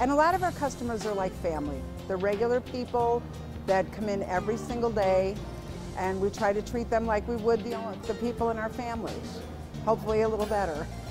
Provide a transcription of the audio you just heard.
And a lot of our customers are like family. They're regular people that come in every single day, and we try to treat them like we would the people in our families, hopefully a little better.